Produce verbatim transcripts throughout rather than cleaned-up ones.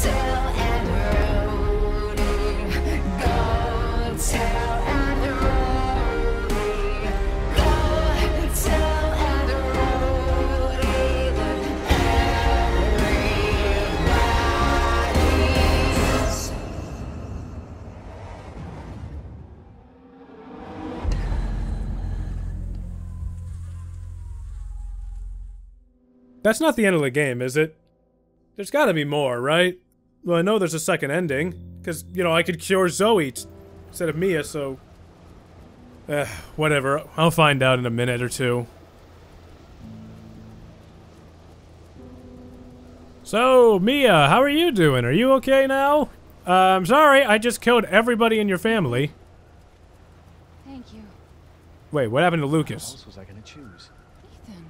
tell Aunt Rhody. Go tell Aunt Rhody. Go tell Aunt Rhody that everybody's. That's not the end of the game, is it? There's gotta be more, right? Well, I know there's a second ending, because, you know, I could cure Zoe t instead of Mia, so... Eh, whatever. I'll find out in a minute or two. So, Mia, how are you doing? Are you okay now? Uh, I'm sorry, I just killed everybody in your family. Thank you, Wait, what happened to What Lucas? else was I gonna choose? Ethan.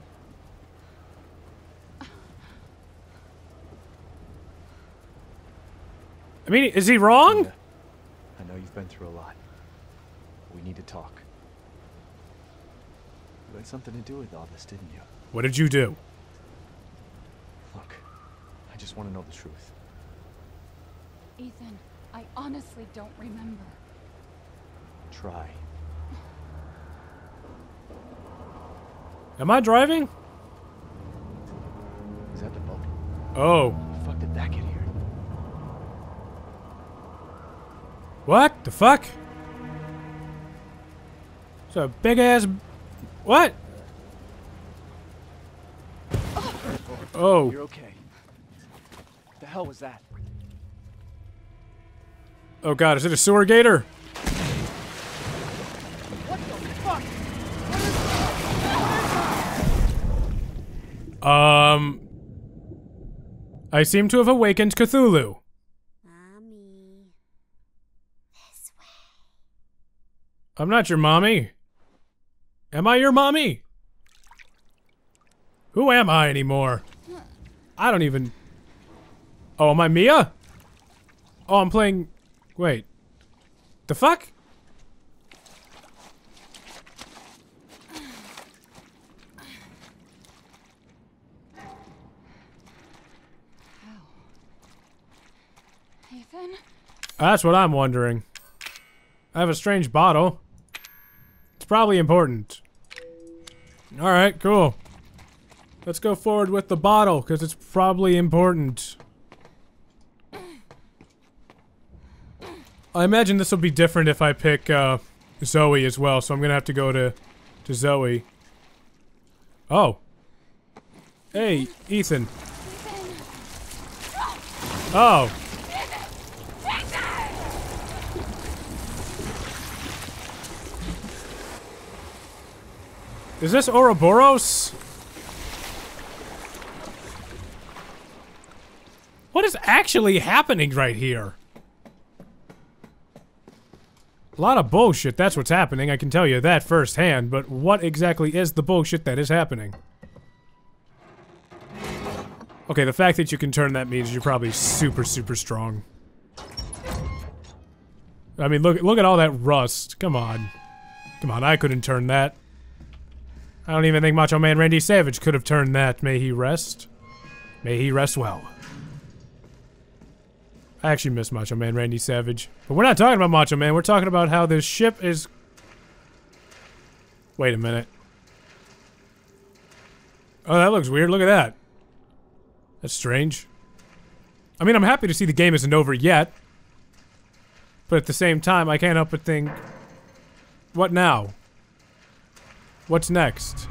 I mean, is he wrong? Yeah. I know you've been through a lot. We need to talk. You had something to do with all this, didn't you? What did you do? Look, I just want to know the truth. Ethan, I honestly don't remember. Try. Am I driving? Is that the boat? Oh. How the fuck did that get here? What the fuck? It's a big ass. What? Oh. You're okay. What the hell was that? Oh god, is it a sewer gator? What the fuck? Um. I seem to have awakened Cthulhu. Mommy. This way. I'm not your mommy. Am I your mommy? Who am I anymore? I don't even... Oh, am I Mia? Oh, I'm playing... Wait. The fuck? Ethan? That's what I'm wondering. I have a strange bottle. It's probably important. Alright, cool. Let's go forward with the bottle, because it's probably important. I imagine this will be different if I pick, uh, Zoe as well, so I'm gonna have to go to, to Zoe. Oh. Hey, Ethan. Oh. Is this Ouroboros? What is actually happening right here? A lot of bullshit, that's what's happening, I can tell you that firsthand, but what exactly is the bullshit that is happening? Okay, the fact that you can turn that means you're probably super, super strong. I mean, look, look at all that rust. Come on. Come on, I couldn't turn that. I don't even think Macho Man Randy Savage could have turned that. May he rest. May he rest well. I actually miss Macho Man Randy Savage. But we're not talking about Macho Man, we're talking about how this ship is... Wait a minute. Oh, that looks weird, look at that. That's strange. I mean, I'm happy to see the game isn't over yet. But at the same time, I can't help but think... What now? What's next?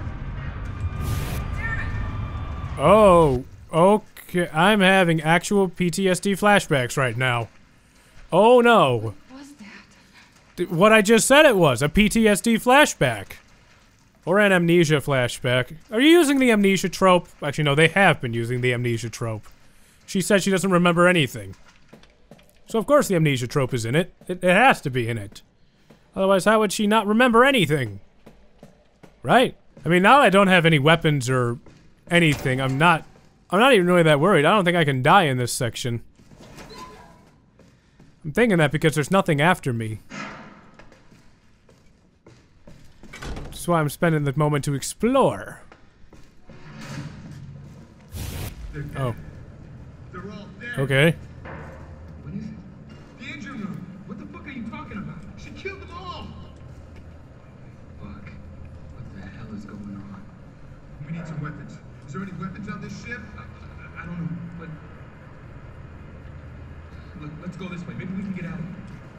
Oh, okay. I'm having actual P T S D flashbacks right now. Oh no. What was that? What I just said it was, a P T S D flashback. Or an amnesia flashback. Are you using the amnesia trope? Actually, no, they have been using the amnesia trope. She said she doesn't remember anything. So of course the amnesia trope is in it. It, it has to be in it. Otherwise, how would she not remember anything? Right? I mean, now that I don't have any weapons or anything, I'm not... I'm not even really that worried. I don't think I can die in this section. I'm thinking that because there's nothing after me. That's why I'm spending the moment to explore. Oh. They're all dead. Okay. What is it? The engine room. What the fuck are you talking about? She killed them all. Fuck. What the hell is going on? We need some weapons. Is there any weapons on this ship? I, I, I don't know, but... Look, let's go this way. Maybe we can get out of here.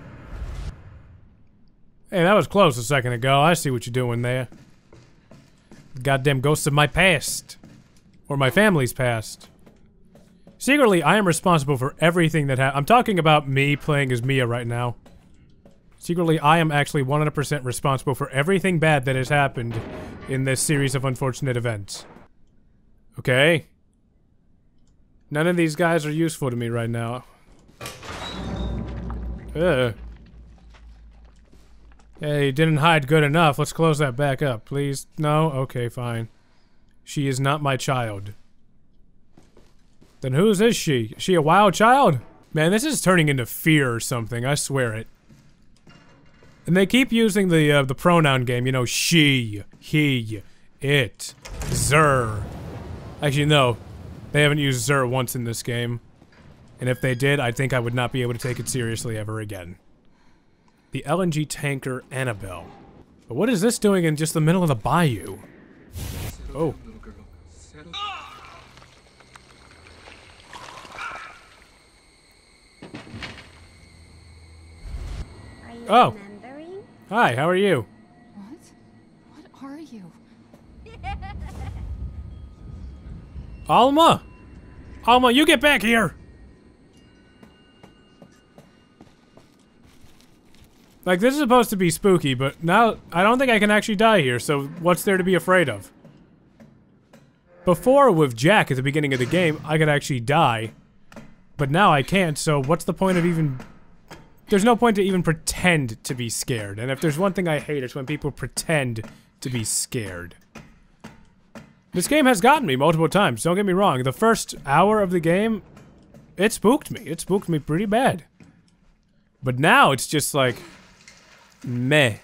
Hey, that was close a second ago. I see what you're doing there. Goddamn ghosts of my past. Or my family's past. Secretly, I am responsible for everything that ha- I'm talking about me playing as Mia right now. Secretly, I am actually one hundred percent responsible for everything bad that has happened in this series of unfortunate events. Okay? None of these guys are useful to me right now. Ugh. Hey, didn't hide good enough. Let's close that back up, please. No? Okay, fine. She is not my child. Then whose is she? Is she a wild child? Man, this is turning into Fear or something, I swear it. And they keep using the, uh, the pronoun game, you know, she, he, it, zer. Actually, no. They haven't used zer once in this game. And if they did, I think I would not be able to take it seriously ever again. The L N G tanker Annabelle. But what is this doing in just the middle of the bayou? Oh. Little girl. Settle. Are you Oh. remembering? Hi, how are you? What? What are you? Alma! Alma, you get back here! Like, this is supposed to be spooky, but now I don't think I can actually die here, so what's there to be afraid of? Before, with Jack at the beginning of the game, I could actually die. But now I can't, so what's the point of even... There's no point to even pretend to be scared, and if there's one thing I hate, it's when people pretend to be scared. This game has gotten me multiple times, don't get me wrong. The first hour of the game, it spooked me. It spooked me pretty bad. But now it's just like... meh.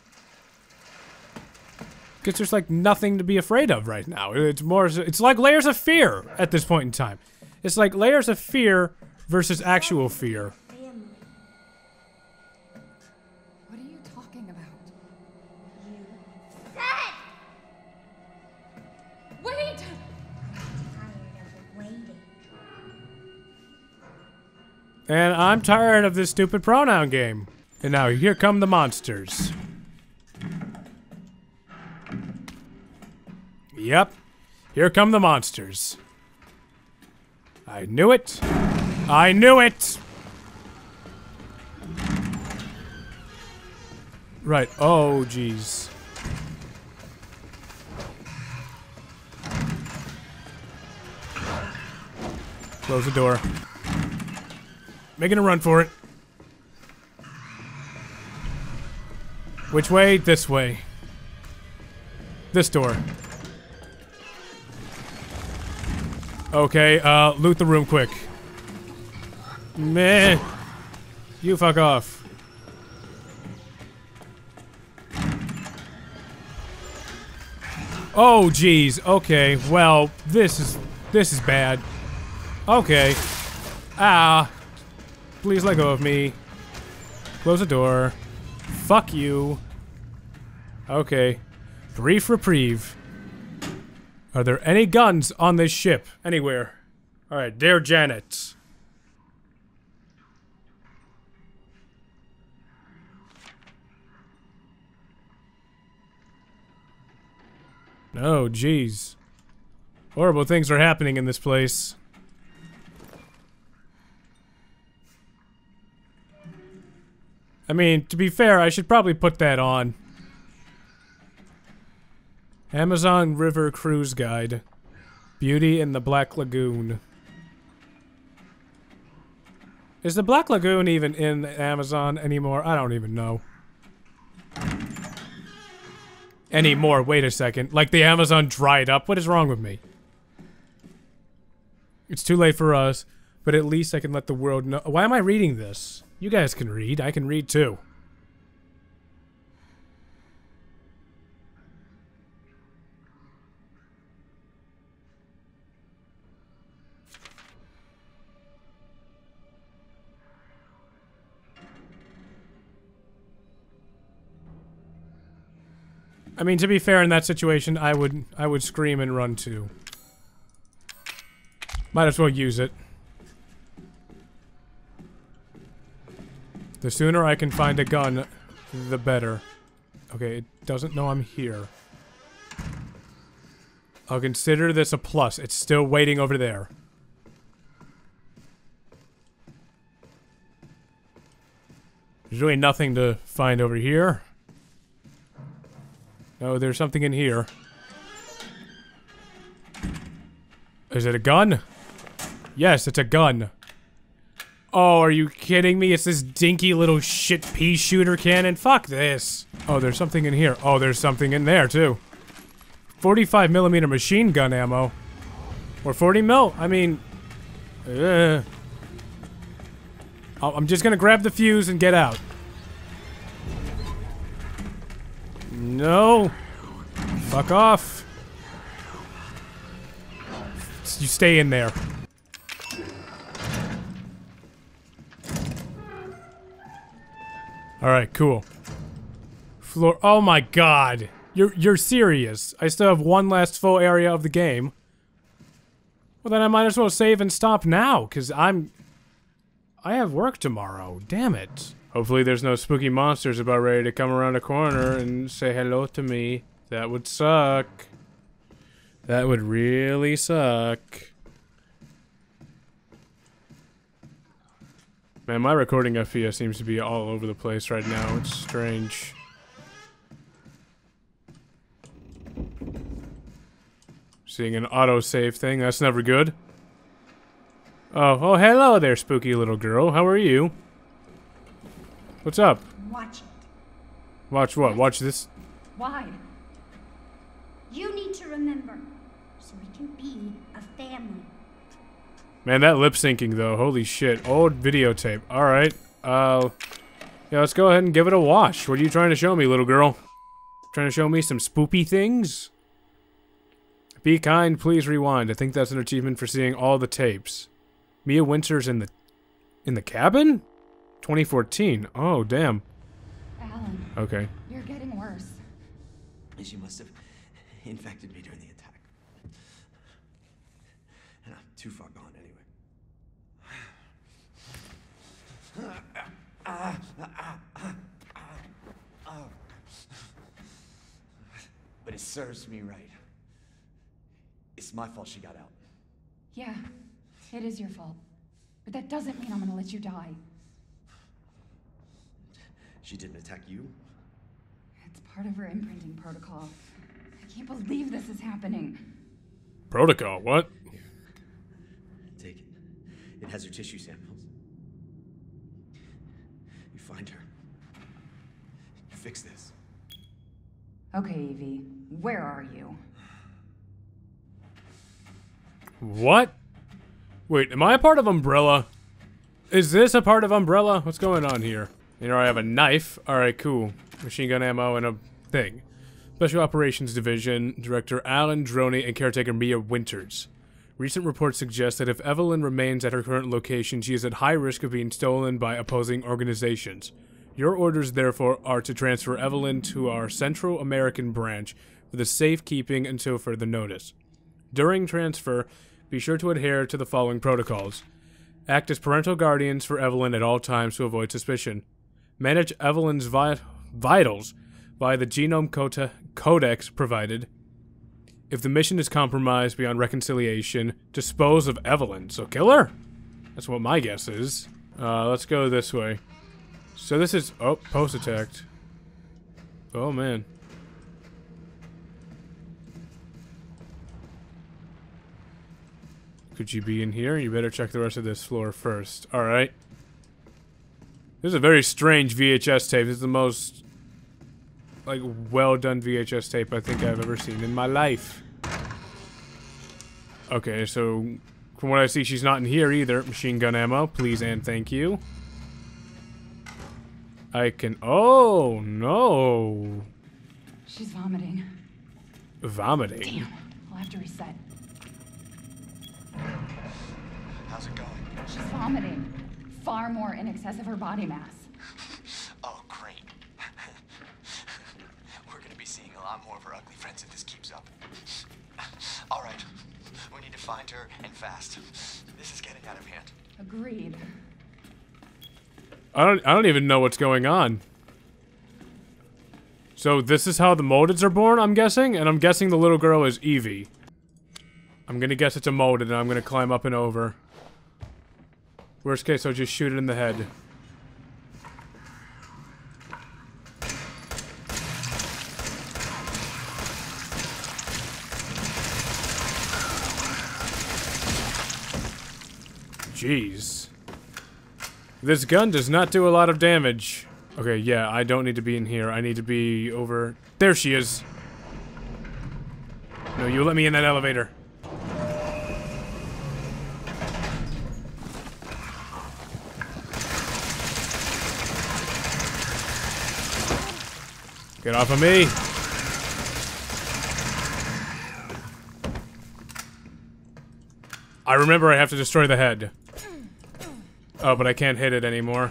Because there's like nothing to be afraid of right now. It's more, it's like Layers of Fear at this point in time. It's like Layers of Fear versus actual fear. Family. What are you talking about? You Wait! tired of waiting. And I'm tired of this stupid pronoun game. And now here come the monsters. Yep. Here come the monsters. I knew it. I knew it! Right. Oh, jeez. Close the door. Making a run for it. Which way? This way. This door. Okay, uh, loot the room quick. Meh. You fuck off. Oh, jeez. Okay, well, this is... This is bad. Okay. Ah. Please let go of me. Close the door. Fuck you. Okay. Brief reprieve. Are there any guns on this ship? Anywhere. Alright, dear Janet. Oh, jeez. Horrible things are happening in this place. I mean, to be fair, I should probably put that on. Amazon River Cruise Guide. Beauty in the Black Lagoon. Is the Black Lagoon even in the Amazon anymore? I don't even know. Anymore, wait a second. Like the Amazon dried up? What is wrong with me? It's too late for us, but at least I can let the world know. Why am I reading this? You guys can read. I can read too. I mean, to be fair, in that situation, I would I would scream and run too. Might as well use it. The sooner I can find a gun, the better. Okay, it doesn't know I'm here. I'll consider this a plus. It's still waiting over there. There's really nothing to find over here. No, there's something in here. Is it a gun? Yes, it's a gun. Oh, are you kidding me? It's this dinky little shit pea shooter cannon? Fuck this. Oh, there's something in here. Oh, there's something in there, too. forty-five millimeter machine gun ammo. Or forty mil? I mean... Uh, I'm just gonna grab the fuse and get out. No. Fuck off. You stay in there. Alright, cool. Floor. Oh my god. You're you're serious. I still have one last full area of the game. Well then I might as well save and stop now, cause I'm I have work tomorrow. Damn it. Hopefully there's no spooky monsters about ready to come around a corner and say hello to me. That would suck. That would really suck. Man, my recording F P S seems to be all over the place right now. It's strange. Seeing an autosave thing, that's never good. Oh, oh, hello there, spooky little girl. How are you? What's up? Watch it. Watch what? Watch this? Why? You need to remember, so we can be a family. Man, that lip syncing though, holy shit. Old videotape. Alright. Uh, yeah, let's go ahead and give it a watch. What are you trying to show me, little girl? Trying to show me some spoopy things? Be kind, please rewind. I think that's an achievement for seeing all the tapes. Mia Winter's in the... in the cabin? twenty fourteen. Oh, damn. Alan, Okay. you're getting worse. She must have infected me during the attack. And I'm too far gone anyway. But it serves me right. It's my fault she got out. Yeah, it is your fault. But that doesn't mean I'm gonna let you die. She didn't attack you? It's part of her imprinting protocol. I can't believe this is happening. Protocol, what? Here. Take it. It has her tissue samples. You find her. You fix this. Okay, Evie, where are you? What? Wait, am I a part of Umbrella? Is this a part of Umbrella? What's going on here? You know, I have a knife. Alright, cool. Machine gun ammo and a thing. Special Operations Division, Director Alan Droney and Caretaker Mia Winters. Recent reports suggest that if Evelyn remains at her current location, she is at high risk of being stolen by opposing organizations. Your orders, therefore, are to transfer Evelyn to our Central American branch for the safekeeping until further notice. During transfer, be sure to adhere to the following protocols. Act as parental guardians for Evelyn at all times to avoid suspicion. Manage Evelyn's vi vitals via the genome cota codex provided. If the mission is compromised beyond reconciliation, dispose of Evelyn. So kill her? That's what my guess is. Uh, let's go this way. So this is... Oh, post-attacked. Oh, man. Could you be in here? You better check the rest of this floor first. Alright. This is a very strange V H S tape. This is the most, like, well-done V H S tape I think I've ever seen in my life. Okay, so... From what I see, she's not in here either. Machine gun ammo, please and thank you. I can... Oh, no. She's vomiting. Vomiting? Damn, I'll have to reset. How's it going? She's vomiting. Far more in excess of her body mass. Oh, great. We're gonna be seeing a lot more minutes if this keeps up. All right. We need to find her, and fast. This is getting out of hand. Agreed. I don't I don't even know what's going on. So this is how the moldeds are born, I'm guessing? And I'm guessing the little girl is Evie. I'm gonna guess it's a molded, and I'm gonna climb up and over. Worst case, I'll just shoot it in the head. Jeez. This gun does not do a lot of damage. Okay, yeah, I don't need to be in here. I need to be over... There she is. No, you let me in that elevator. Get off of me. I remember I have to destroy the head. Oh, but I can't hit it anymore.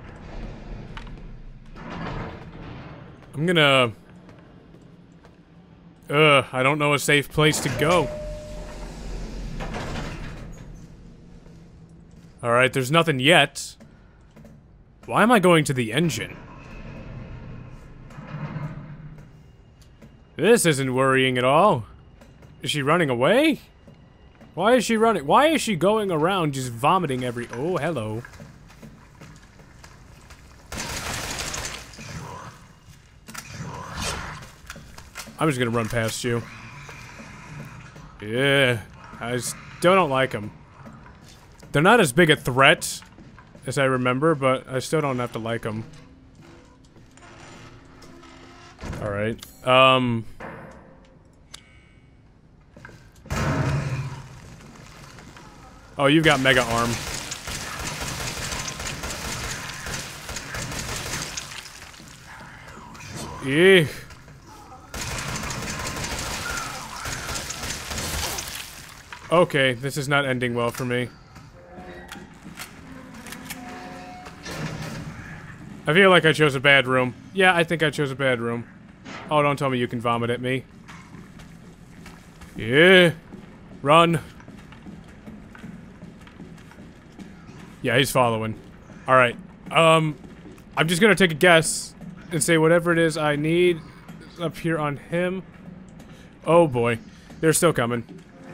I'm gonna... Ugh, I don't know a safe place to go. Alright, there's nothing yet. Why am I going to the engine? This isn't worrying at all. Is she running away? Why is she running? Why is she going around just vomiting every... Oh, hello. I'm just gonna run past you. Yeah. I still don't like them. They're not as big a threat as I remember, but I still don't have to like them. Alright. Um... Oh, you've got Mega Arm. Eek. Okay, this is not ending well for me. I feel like I chose a bad room. Yeah, I think I chose a bad room. Oh, don't tell me you can vomit at me. Yeah. Run. Yeah, he's following. Alright. Um, I'm just gonna take a guess and say whatever it is I need is up here on him. Oh boy. They're still coming.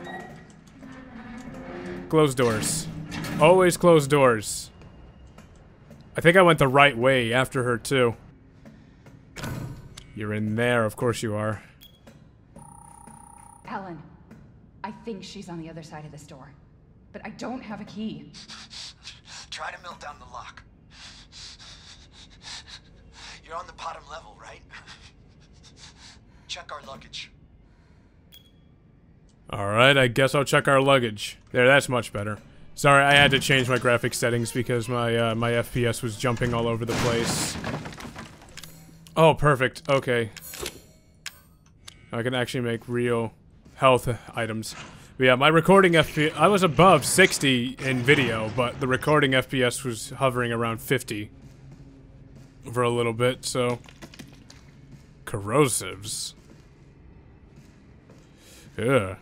Close doors. Always close doors. I think I went the right way after her, too. You're in there, of course you are. Alan, I think she's on the other side of this door, but I don't have a key. Try to melt down the lock. You're on the bottom level, right? Check our luggage. Alright, I guess I'll check our luggage. There, that's much better. Sorry, I had to change my graphics settings because my, uh, my F P S was jumping all over the place. Oh, perfect. Okay. I can actually make real health items. But yeah, my recording F P S... I was above sixty in video, but the recording F P S was hovering around fifty. For a little bit, so... Corrosives. Yeah.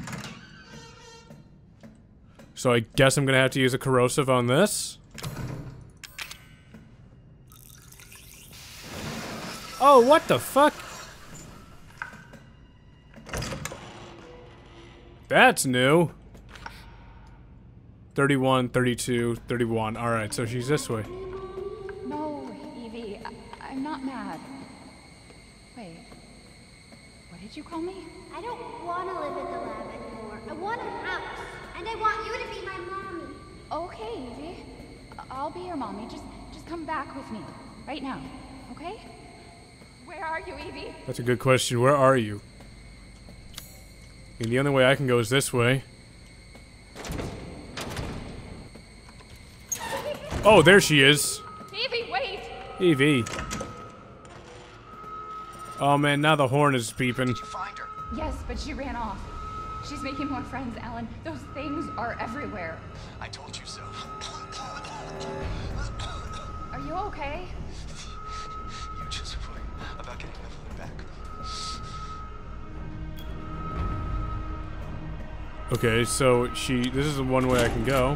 So I guess I'm gonna have to use a corrosive on this. Oh, what the fuck? That's new. thirty-one, thirty-two, thirty-one. Alright, so she's this way. No, Evie, I I'm not mad. Wait, what did you call me? I don't want to live in the lab anymore. I want a house. And I want you to be my mommy. Okay, Evie. I- I'll be your mommy. Just, just come back with me. Right now, okay? Where are you, Evie? That's a good question. Where are you? I mean, the only way I can go is this way. Oh, there she is. Evie, wait! Evie. Oh man, now the horn is beeping. Did you find her? Yes, but she ran off. She's making more friends, Alan. Those things are everywhere. I told you so. Are you okay? You just worry about getting Evelyn back. Okay, so she... This is the one way I can go.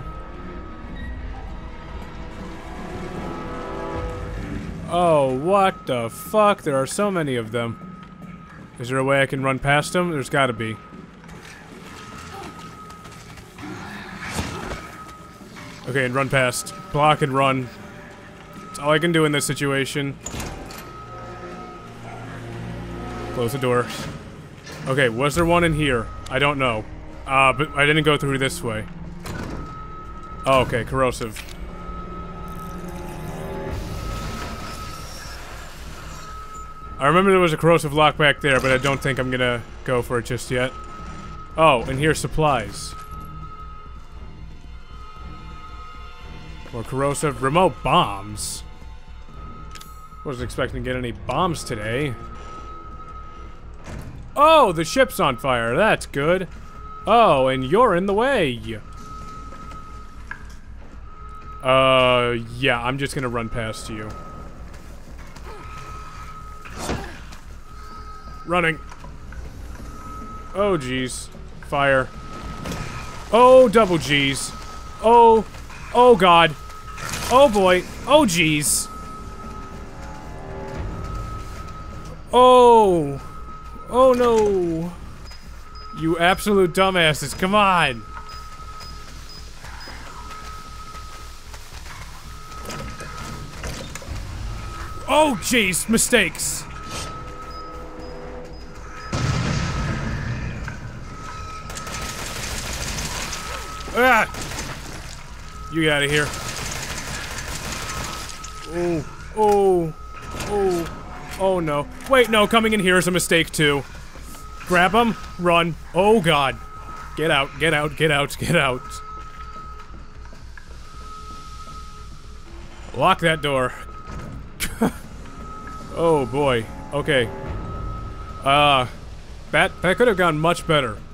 Oh, what the fuck? There are so many of them. Is there a way I can run past them? There's gotta be. Okay, and run past. Block and run. That's all I can do in this situation. Close the door. Okay, was there one in here? I don't know. Uh, but I didn't go through this way. Oh, okay, corrosive. I remember there was a corrosive lock back there, but I don't think I'm gonna go for it just yet. Oh, and here's supplies. More corrosive remote bombs. Wasn't expecting to get any bombs today. Oh, the ship's on fire. That's good. Oh, and you're in the way. Uh, yeah, I'm just gonna run past you. Running. Oh, jeez. Fire. Oh, double G's. Oh, oh God. Oh boy. Oh, jeez. Oh. Oh no. You absolute dumbasses, come on! Oh, jeez, mistakes! Ah! You out of here. Oh, oh, oh, oh no. Wait, no, coming in here is a mistake too. Grab him, run. Oh God. Get out, get out, get out, get out. Lock that door. Oh boy. Okay. Uh, that, that could have gone much better.